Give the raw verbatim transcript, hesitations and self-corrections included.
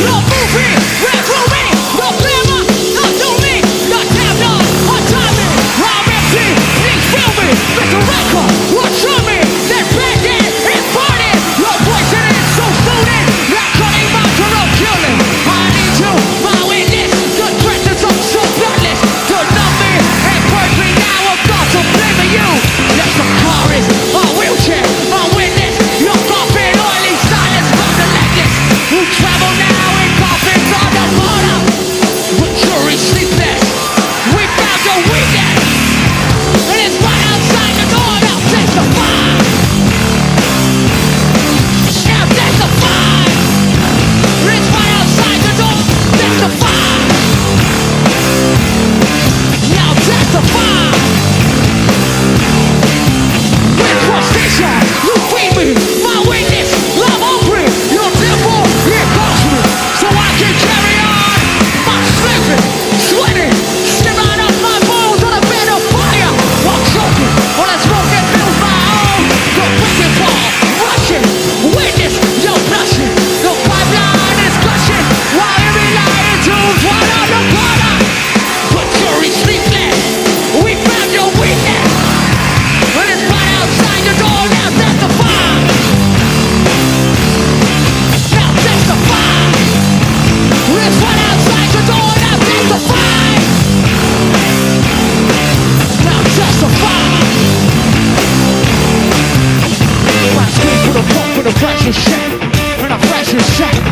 no movie, red movie, no glamour, no do me, no tabloid, untie me, I'm empty, please feel me, make a record, what's on me, let's bend it, it's funny, your voice in it, so suited, that cunning mind to no killing, I need you, my witness, the threat is up so bloodless, to numb me, and purge me now, I'm not to blame you, yes the car is a wheelchair, my witness, your coffin, oily silence from the legless, who travel now in coffins on the border, but jury sleepless, we found your weakness, and it's right outside the door, now testify, now testify, it's right outside the door, testify, now testify, with frustration, you feed me, my weakness, I'm hungry, your temple, it calls me, so I can carry on, I'm sleeping, sweating, stirring up my bones on a bed of fire, I'm choking, on a smoke that fills my own, the breaking ball, rushing, witness, you're blushing, the pipeline is gushing, while every lion tunes right on the corner, but jury sleepless, we found your weakness, and it's right outside the door, now testify, now testify, it's right outside the door, now testify, now testify, I scream for the pump for the pressure shit, and the pressure shit,